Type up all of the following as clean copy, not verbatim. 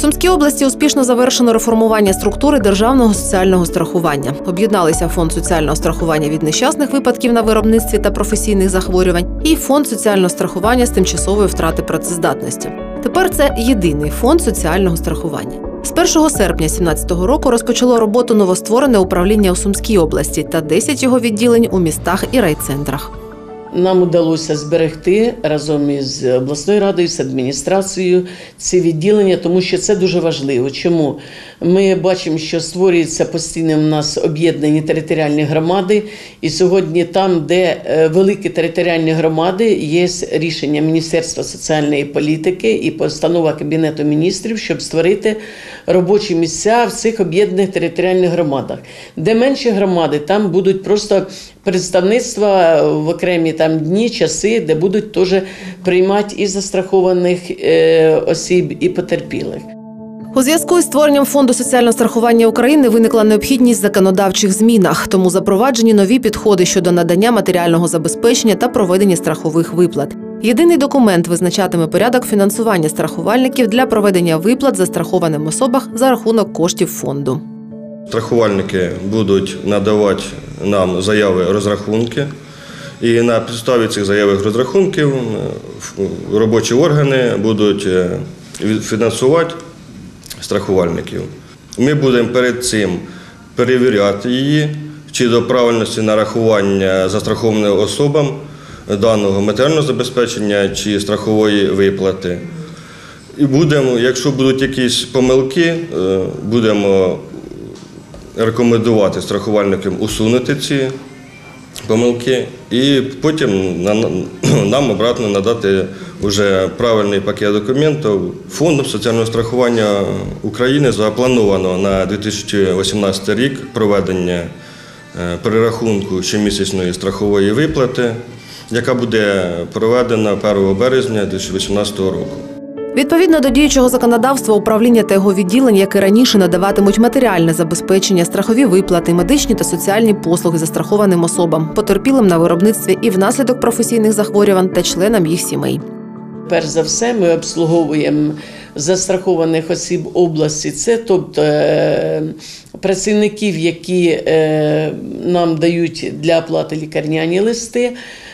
Сумській області успішно завершено реформування структури державного соціального страхування. Об'єдналися Фонд соціального страхування від нещасних випадків на виробництві та професійних захворювань і Фонд соціального страхування з тимчасової втрати працездатності. Тепер це єдиний фонд соціального страхування. З 1 серпня 2017 року розпочало роботу новостворене управління у Сумській області та 10 його відділень у містах і райцентрах. Нам вдалося зберегти разом із обласною радою, з адміністрацією ці відділення, тому що це дуже важливо. Чому? Ми бачимо, що створюються постійно в нас об'єднані територіальні громади, і сьогодні там, де великі територіальні громади, є рішення Міністерства соціальної політики і постанова Кабінету міністрів, щоб створити робочі місця в цих об'єднаних територіальних громадах. Де менші громади, там будуть просто представництва в окремі там дні, часи, де будуть теж приймати і застрахованих осіб, і потерпілих. У зв'язку із створенням Фонду соціального страхування України виникла необхідність в законодавчих змінах, тому запроваджені нові підходи щодо надання матеріального забезпечення та проведення страхових виплат. Єдиний документ визначатиме порядок фінансування страхувальників для проведення виплат застрахованим особам за рахунок коштів фонду. Страхувальники будуть надавати нам заяви розрахунки, і на підставі цих заявних розрахунків робочі органи будуть фінансувати страхувальників. Ми будемо перед цим перевіряти її, чи до правильності нарахування застрахованим особам даного матеріального забезпечення чи страхової виплати. І будемо, якщо будуть якісь помилки, будемо рекомендувати страхувальникам усунути ці помилки і потім нам обратно надати вже правильний пакет документів. Фондом соціального страхування України заплановано на 2018 рік проведення перерахунку щомісячної страхової виплати, яка буде проведена 1 березня 2018 року. Відповідно до діючого законодавства, управління та його відділення, як і раніше, надаватимуть матеріальне забезпечення, страхові виплати, медичні та соціальні послуги застрахованим особам, потерпілим на виробництві і внаслідок професійних захворювань та членам їх сімей. Перш за все, ми обслуговуємо застрахованих осіб області. Це, тобто, працівників, які нам дають для оплати лікарняні листи.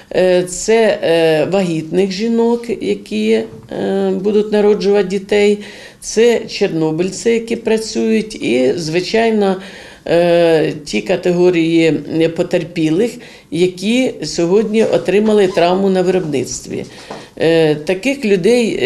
Це вагітних жінок, які будуть народжувати дітей, це чорнобильці, які працюють, і, звичайно, ті категорії потерпілих, які сьогодні отримали травму на виробництві. Таких людей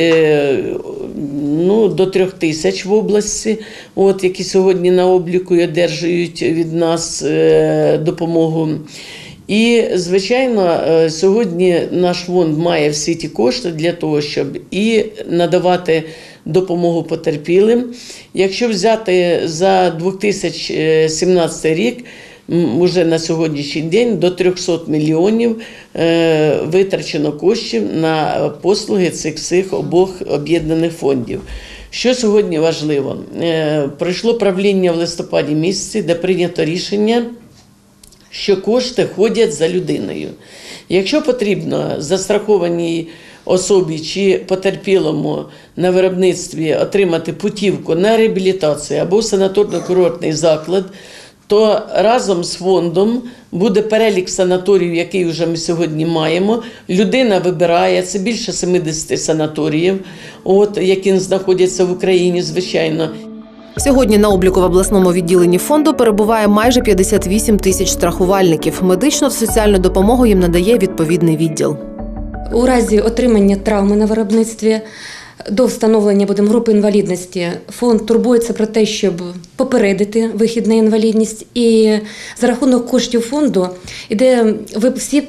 до 3000 в області, які сьогодні на обліку і одержують від нас допомогу. І, звичайно, сьогодні наш фонд має всі ті кошти для того, щоб і надавати допомогу потерпілим. Якщо взяти за 2017 рік, вже на сьогоднішній день до 300 мільйонів витрачено коштів на послуги цих всіх обох об'єднаних фондів. Що сьогодні важливо? Пройшло правління в листопаді місяці, де прийнято рішення, що кошти ходять за людиною. Якщо потрібно застрахованій особі чи потерпілому на виробництві отримати путівку на реабілітацію або санаторно-курортний заклад, то разом з фондом буде перелік санаторіїв, який вже ми сьогодні маємо. Людина вибирає, це більше 70 санаторіїв, які знаходяться в Україні, звичайно. Сьогодні на обліку в обласному відділенні фонду перебуває майже 58 тисяч страхувальників. Медичну та соціальну допомогу їм надає відповідний відділ. У разі отримання травми на виробництві до встановлення групи інвалідності фонд турбується про те, щоб попередити вихід на інвалідність. І за рахунок коштів фонду йде всі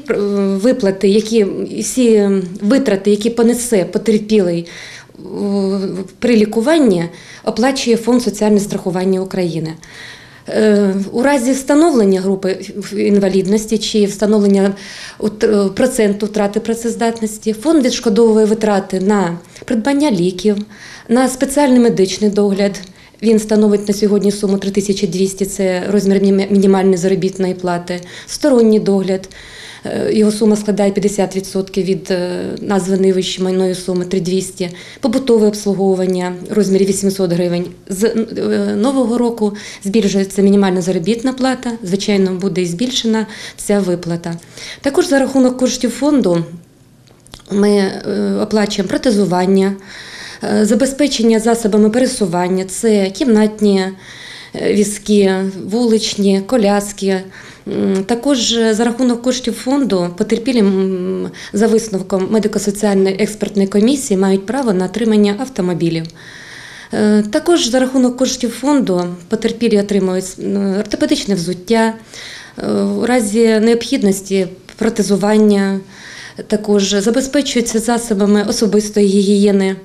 витрати, які понесе потерпілий при лікуванні, оплачує Фонд соціального страхування України. У разі встановлення групи інвалідності чи встановлення проценту втрати працездатності фонд відшкодовує витрати на придбання ліків, на спеціальний медичний догляд. Він становить на сьогодні суму 3200 – це розмір мінімальної заробітної плати, сторонній догляд, його сума складає 50% від названої вище майнової суми 3200, побутове обслуговування в розмірі 800 гривень. З нового року збільшується мінімальна заробітна плата, звичайно, буде і збільшена ця виплата. Також за рахунок коштів фонду ми оплачуємо протезування, забезпечення засобами пересування, це кімнатні візки, вуличні, коляски. Також за рахунок коштів фонду потерпілі за висновком медико-соціальної експертної комісії мають право на отримання автомобілів. Також за рахунок коштів фонду потерпілі отримують ортопедичне взуття, у разі необхідності протезування, також забезпечуються засобами особистої гігієни.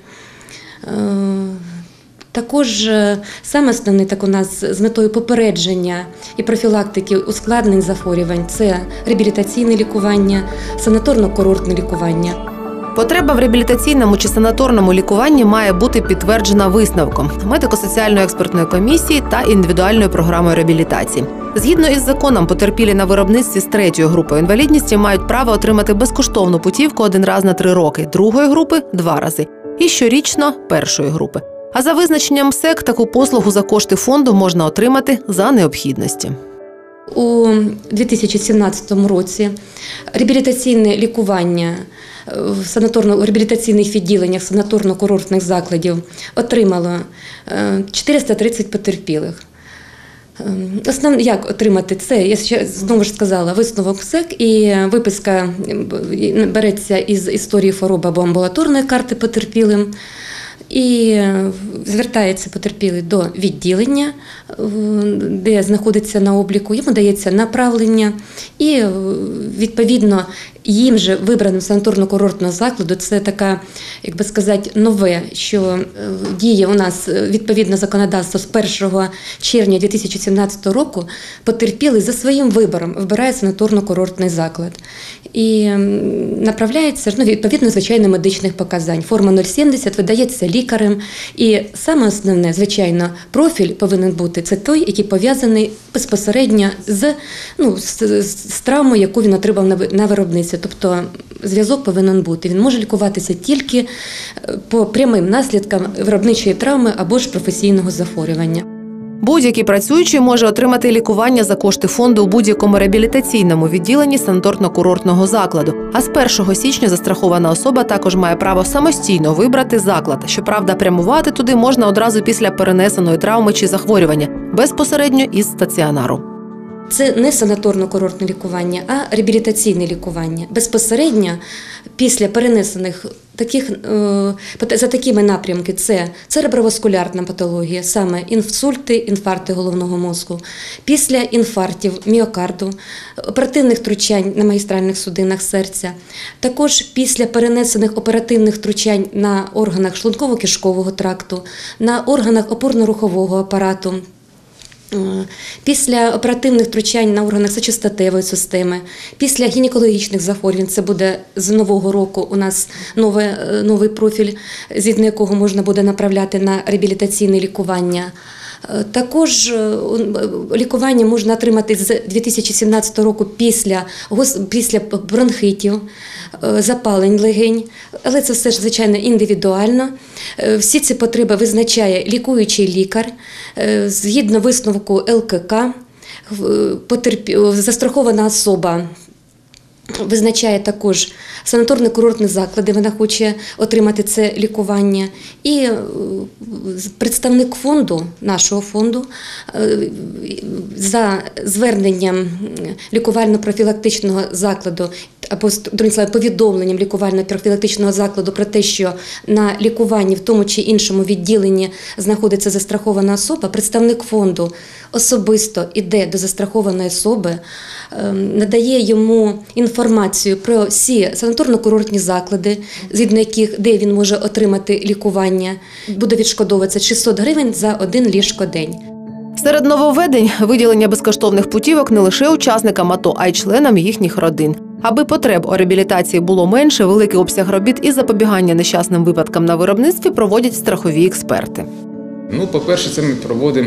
Також саме основне так у нас з метою попередження і профілактики ускладнень захворювань – це реабілітаційне лікування, санаторно-курортне лікування. Потреба в реабілітаційному чи санаторному лікуванні має бути підтверджена висновком медико-соціальної експертної комісії та індивідуальною програмою реабілітації. Згідно із законом, потерпілі на виробництві з 3-ю групою інвалідності мають право отримати безкоштовну путівку 1 раз на 3 роки, 2-ї групи – 2 рази і щорічно 1-ї групи. А за визначенням МСЕК таку послугу за кошти фонду можна отримати за необхідності. У 2017 році реабілітаційне лікування в реабілітаційних відділеннях санаторно-курортних закладів отримало 430 потерпілих. Як отримати це? Я ще знову ж сказала, висновок МСЕК і виписка береться із історії хвороби або амбулаторної карти потерпілим. І звертається потерпілий до відділення, де знаходиться на обліку, йому дається направлення і, відповідно, їм же вибраним санаторно-курортного закладу, це така, як би сказати, нове, що діє у нас відповідно законодавство з 1 червня 2017 року, потерпілий за своїм вибором вибирає санаторно-курортний заклад. І направляється, відповідно, звичайно, медичних показань. Форма 070 видається лікарем. І саме основне, звичайно, профіль повинен бути – це той, який пов'язаний безпосередньо з травмою, яку він отримав на виробництві. Тобто зв'язок повинен бути. Він може лікуватися тільки по прямим наслідкам виробничої травми або ж професійного захворювання. Будь-який працюючий може отримати лікування за кошти фонду у будь-якому реабілітаційному відділенні санаторно-курортного закладу. А з 1 січня застрахована особа також має право самостійно вибрати заклад. Щоправда, прямувати туди можна одразу після перенесеної травми чи захворювання, безпосередньо із стаціонару. Це не санаторно-курортне лікування, а реабілітаційне лікування. Безпосередньо після перенесених за такими напрямки – це цереброваскулярна патологія, саме інсульти, інфаркти головного мозку, після інфарктів міокарду, оперативних втручань на магістральних судинах серця, також після перенесених оперативних втручань на органах шлунково-кишкового тракту, на органах опорно-рухового апарату, після оперативних втручань на органах сечостатевої системи, після гінекологічних захворювань, це буде з нового року у нас новий профіль, згідно якого можна буде направляти на реабілітаційне лікування. Також лікування можна отримати з 2017 року після бронхитів, запалень легень, але це все ж, звичайно, індивідуально. Всі ці потреби визначає лікуючий лікар, згідно висновку ЛКК, застрахована особа визначає також санаторно-курортні заклади, вона хоче отримати це лікування. І представник фонду, нашого фонду, за зверненням лікувально-профілактичного закладу або повідомленням лікувально-профілактичного закладу про те, що на лікуванні в тому чи іншому відділенні знаходиться застрахована особа, представник фонду особисто йде до застрахованої особи, надає йому інформацію про всі санаторно-курортні заклади, згідно яких, де він може отримати лікування. Буде відшкодовуватися 600 гривень за 1 ліжкодень. Серед нововведень – виділення безкоштовних путівок не лише учасникам АТО, а й членам їхніх родин. Аби потреб у реабілітації було менше, великий обсяг робіт і запобігання нещасним випадкам на виробництві проводять страхові експерти. По-перше, це ми проводимо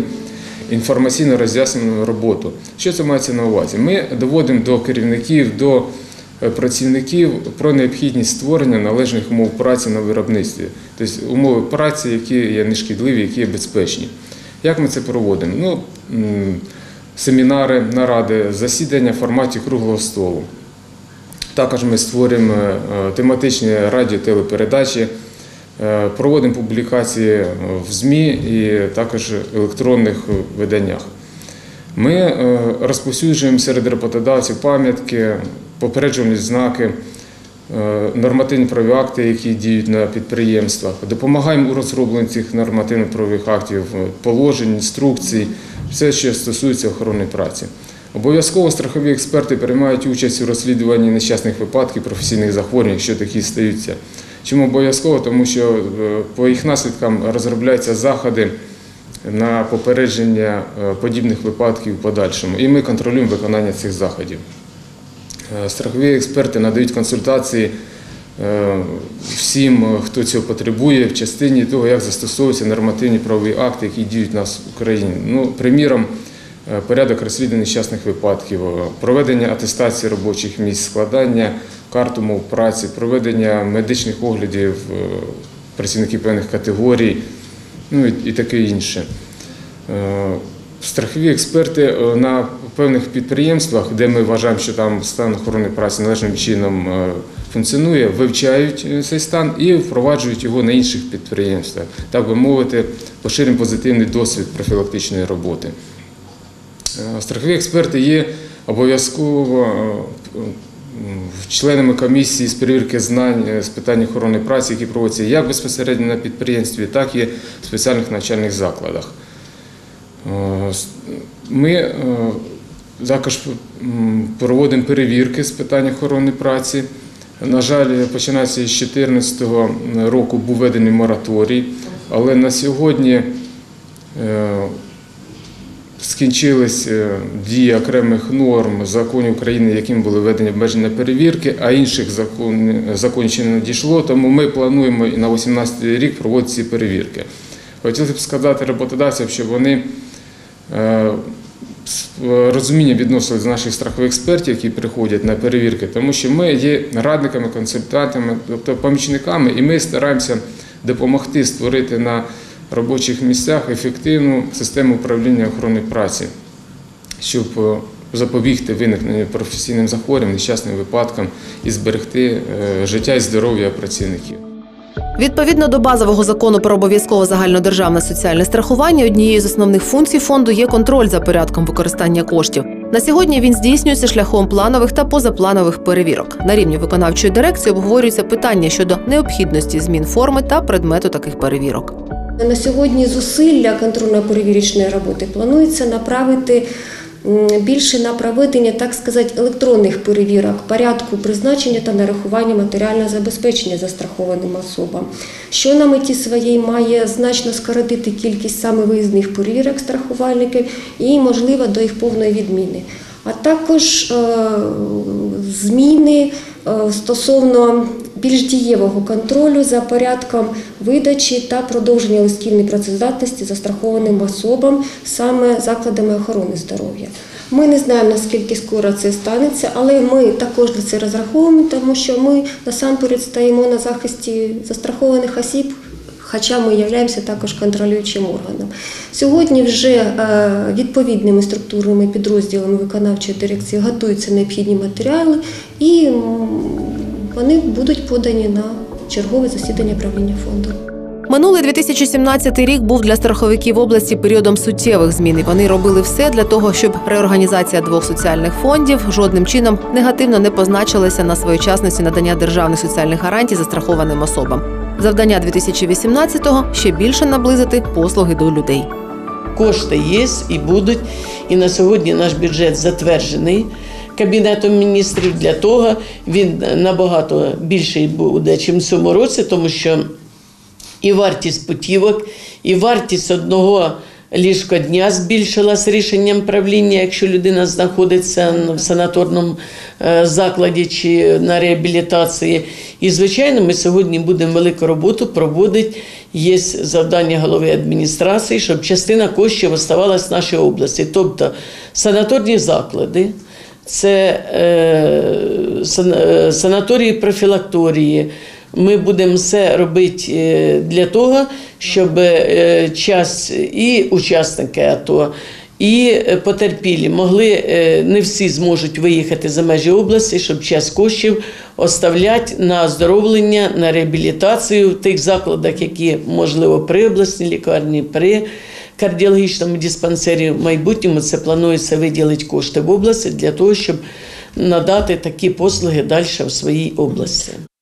інформаційно-роз'яснювальну роботу. Що це мається на увазі? Ми доводимо до керівників, до працівників про необхідність створення належних умов праці на виробництві. Тобто умови праці, які є нешкідливі, які є безпечні. Як ми це проводимо? Семінари, наради, засідання в форматі круглого столу. Також ми створюємо тематичні радіо-телепередачі, проводимо публікації в ЗМІ і також в електронних виданнях. Ми розповсюджуємо серед роботодавців пам'ятки, попереджувальні знаки, нормативні правові акти, які діють на підприємствах. Допомагаємо у розробленні цих нормативно-правових актів, положень, інструкцій, все, що стосується охорони праці. Обов'язково страхові експерти приймають участь у розслідуванні нещасних випадків, професійних захворювань, якщо такі стаються. Чому обов'язково? Тому що по їх наслідкам розробляються заходи на попередження подібних випадків в подальшому. І ми контролюємо виконання цих заходів. Страхові експерти надають консультації всім, хто цього потребує, в частині того, як застосовуються нормативні правові акти, які діють у нас в Україні. Приміром, порядок розслідування нещасних випадків, проведення атестації робочих місць, складання карт умов праці, проведення медичних оглядів працівників певних категорій, і таке інше. Страхові експерти на певних підприємствах, де ми вважаємо, що там стан охорони праці належним чином функціонує, вивчають цей стан і впроваджують його на інших підприємствах. Так би мовити, поширюємо позитивний досвід профілактичної роботи. Страхові експерти є обов'язково членами комісії з перевірки знань з питань охорони праці, які проводяться як безпосередньо на підприємстві, так і в спеціальних навчальних закладах. Ми також проводимо перевірки з питань охорони праці. На жаль, починаючи з 2014 року був введений мораторій, але на сьогодні скінчились дії окремих норм законів України, яким були введені обмеження перевірки, а інших законів ще не надійшло, тому ми плануємо і на 2018 рік проводити ці перевірки. Хотілося б сказати роботодавцям, щоб вони з розумінням відносились до наших страхових експертів, які приходять на перевірки, тому що ми є радниками, консультантами, тобто помічниками, і ми стараємося допомогти створити на робочих місцях ефективну систему управління охорони праці, щоб запобігти виникненню професійним захворюванням, нещасним випадкам і зберегти життя і здоров'я працівників. Відповідно до базового закону про обов'язкове загальнодержавне соціальне страхування, однією з основних функцій фонду є контроль за порядком використання коштів. На сьогодні він здійснюється шляхом планових та позапланових перевірок. На рівні виконавчої дирекції обговорюються питання щодо необхідності змін форми та предмету таких перевірок. На сьогодні зусилля контрольно-перевірочної роботи планується направити більше на проведення, так сказати, електронних перевірок, порядку призначення та нарахування матеріального забезпечення застрахованим особам, що на меті своїй має значно скоротити кількість саме виїзних перевірок страхувальників і, можливо, до їх повної відміни. А також зміни стосовно більш дієвого контролю за порядком видачі та продовження листівної працездатності застрахованим особам саме закладами охорони здоров'я. Ми не знаємо, наскільки скоро це станеться, але ми також на це розраховуємо, тому що ми насамперед стоїмо на захисті застрахованих осіб, хоча ми являємося також контролюючим органом. Сьогодні вже відповідними структурними підрозділами виконавчої дирекції готуються необхідні матеріали і вони будуть подані на чергове засідання правління фонду. Минулий 2017 рік був для страховиків області періодом суттєвих змін. І вони робили все для того, щоб реорганізація двох соціальних фондів жодним чином негативно не позначилася на своєчасності надання державних соціальних гарантій застрахованим особам. Завдання 2018-го – ще більше наблизити послуги до людей. Кошти є і будуть, і на сьогодні наш бюджет затверджений Кабінетом міністрів. Для того він набагато більший буде, ніж в цьому році, тому що і вартість путівок, і вартість одного ліжкодня збільшилась рішенням правління, якщо людина знаходиться в санаторному закладі чи на реабілітації. І, звичайно, ми сьогодні будемо велику роботу проводити. Є завдання голови адміністрації, щоб частина коштів оставалась в нашій області. Тобто санаторні заклади, це санаторії, профілакторії. Ми будемо все робити для того, щоб час і учасники АТО, і потерпілі могли, не всі зможуть виїхати за межі області, щоб часть коштів оставляти на оздоровлення, на реабілітацію в тих закладах, які, можливо, при обласній лікарні, при кардіологічному диспансері. В майбутньому це планується виділити кошти в області для того, щоб надати такі послуги далі в своїй області.